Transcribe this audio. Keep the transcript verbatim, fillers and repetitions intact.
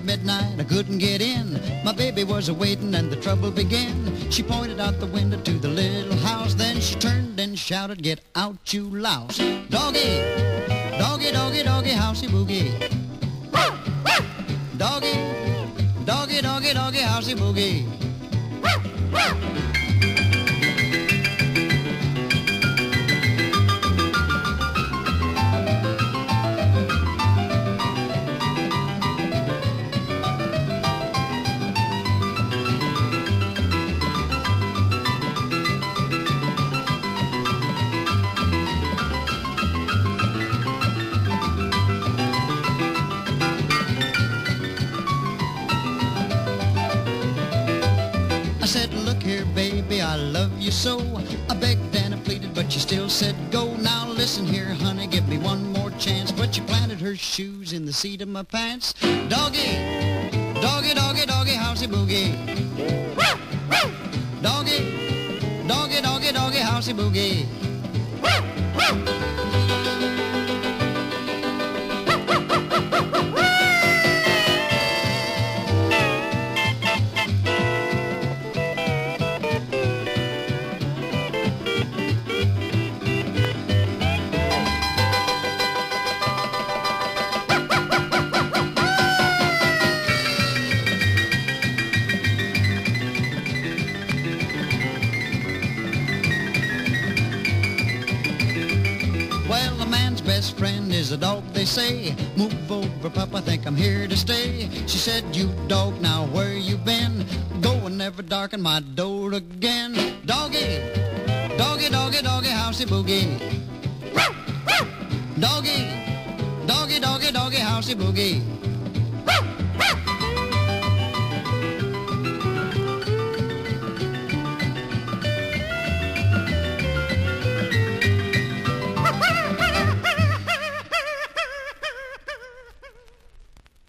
midnight, I couldn't get in. My baby was a-waiting and the trouble began. She pointed out the window to the little house. Then she turned and shouted, "Get out, you louse. Doggy, doggy, doggy, doggy, housey boogie. Doggy, doggy, doggy, doggy, housey boogie." I said, "Look here, baby, I love you so." I begged and I pleaded, but she still said go. Now listen here, honey, give me one more chance. But she planted her shoes in the seat of my pants. Doggy, doggy, doggy, doggy, housey boogie. Doggy, doggy, doggy, doggy, housey boogie. Well, a man's best friend is a dog, they say. Move over, pup, I think I'm here to stay. She said, "You dog, now where you been? Go and never darken my door again." Doggy, doggy, doggy, doggy, housey boogie. Doggy, doggy, doggy, doggy, housey boogie.